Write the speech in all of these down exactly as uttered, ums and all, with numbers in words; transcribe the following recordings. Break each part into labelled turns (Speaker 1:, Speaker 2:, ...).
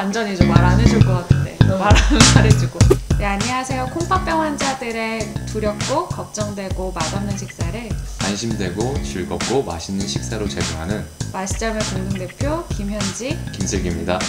Speaker 1: 완전히 좀 말 안 해줄 것 같은데 말 말해주고. 네, 안녕하세요. 콩팥병 환자들의 두렵고 걱정되고 맛없는 식사를
Speaker 2: 안심되고 즐겁고 맛있는 식사로 제공하는
Speaker 1: 맛있자면 공동대표 김현지,
Speaker 2: 김슬기입니다.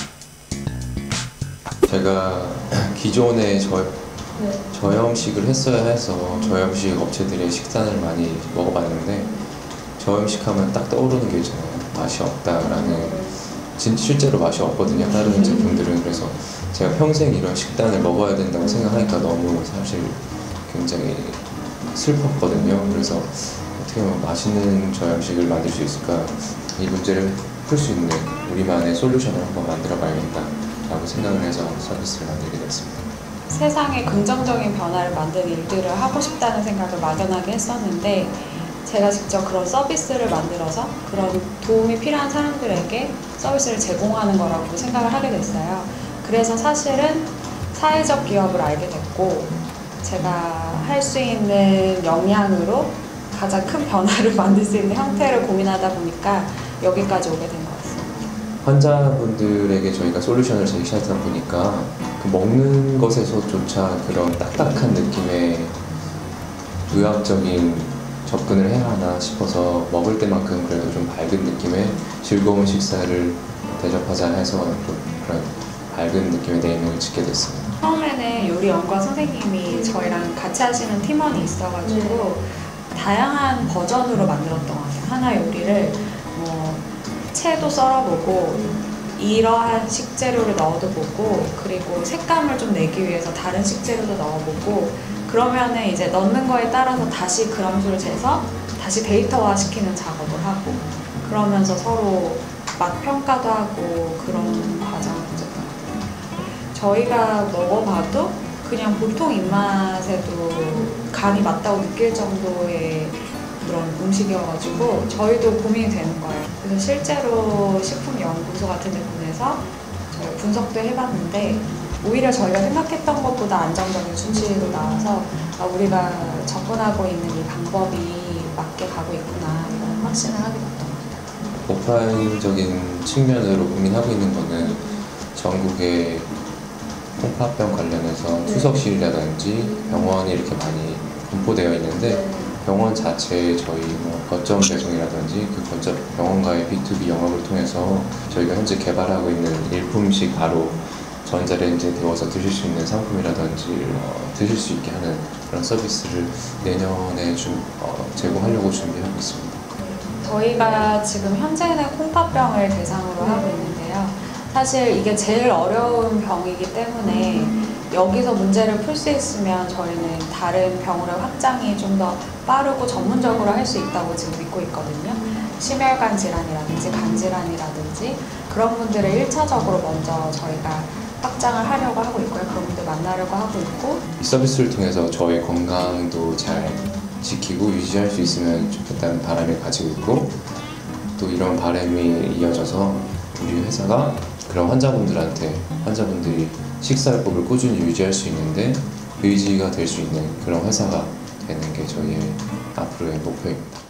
Speaker 2: 제가 기존에 저, 저염식을 했어야 해서 저염식 업체들의 식단을 많이 먹어봤는데, 저염식 하면 딱 떠오르는 게 있잖아요. 맛이 없다라는. 진, 실제로 맛이 없거든요, 다른 제품들은. 그래서 제가 평생 이런 식단을 먹어야 된다고 생각하니까 너무 사실 굉장히 슬펐거든요. 그래서 어떻게 하면 맛있는 저염식을 만들 수 있을까, 이 문제를 풀 수 있는 우리만의 솔루션을 한번 만들어 봐야겠다 라고 생각을 해서 서비스를 만들게 됐습니다.
Speaker 1: 세상에 긍정적인 변화를 만드는 일들을 하고 싶다는 생각을 막연하게 했었는데, 제가 직접 그런 서비스를 만들어서 그런 도움이 필요한 사람들에게 서비스를 제공하는 거라고 생각을 하게 됐어요. 그래서 사실은 사회적 기업을 알게 됐고, 제가 할 수 있는 역량으로 가장 큰 변화를 만들 수 있는 형태를 고민하다 보니까 여기까지 오게 된 것 같습니다.
Speaker 2: 환자분들에게 저희가 솔루션을 제시하다 보니까 그 먹는 것에서조차 그런 딱딱한 느낌의 의학적인 접근을 해야 하나 싶어서, 먹을 때만큼 그래도 좀 밝은 느낌의 즐거운 식사를 대접하자 해서 좀 그런 밝은 느낌의 네이밍을 짓게 됐습니다.
Speaker 1: 처음에는 요리 연구원 선생님이 저희랑 같이 하시는 팀원이 있어가지고 다양한 버전으로 만들었던 것 같아요. 하나 요리를 뭐 채도 썰어보고 이러한 식재료를 넣어도 보고, 그리고 색감을 좀 내기 위해서 다른 식재료도 넣어보고, 그러면은 이제 넣는 거에 따라서 다시 그람수를 재서 다시 데이터화 시키는 작업을 하고, 그러면서 서로 맛 평가도 하고 그런 과정을 거쳤던 것 같아요. 저희가 먹어봐도 그냥 보통 입맛에도 간이 맞다고 느낄 정도의 그런 음식이어가지고 저희도 고민이 되는 거예요. 그래서 실제로 식품연구소 같은 데 보내서 저희 분석도 해봤는데, 오히려 저희가 생각했던 것보다 안정적인 수치로 나와서 아, 우리가 접근하고 있는 이 방법이 맞게 가고 있구나, 이런 확신을 하게 됐던 것 같아요.
Speaker 2: 오프라인적인 측면으로 고민하고 있는 거는 전국에 콩팥병 관련해서 투석실이라든지 병원이 이렇게 많이 분포되어 있는데, 병원 자체에 저희 뭐 거점 배송이라든지 그 거점 병원과의 비투비 영업을 통해서 저희가 현재 개발하고 있는 일품식 바로 전자레인지에 데워서 드실 수 있는 상품이라든지 어, 드실 수 있게 하는 그런 서비스를 내년에 좀 어, 제공하려고 준비하고 있습니다.
Speaker 1: 저희가 지금 현재는 콩팥병을 대상으로 하고 있는데요. 사실 이게 제일 어려운 병이기 때문에 여기서 문제를 풀 수 있으면 저희는 다른 병으로 확장이 좀 더 빠르고 전문적으로 할 수 있다고 지금 믿고 있거든요. 심혈관 질환이라든지 간 질환이라든지 그런 분들을 일차적으로 먼저 저희가 확장을 하려고 하고 있고요. 그런 분들 만나려고 하고 있고,
Speaker 2: 이 서비스를 통해서 저의 건강도 잘 지키고 유지할 수 있으면 좋겠다는 바람을 가지고 있고, 또 이런 바람이 이어져서 우리 회사가 그런 환자분들한테 환자분들이 식사요법을 꾸준히 유지할 수 있는데 의지가 될 수 있는 그런 회사가 되는 게 저희의 앞으로의 목표입니다.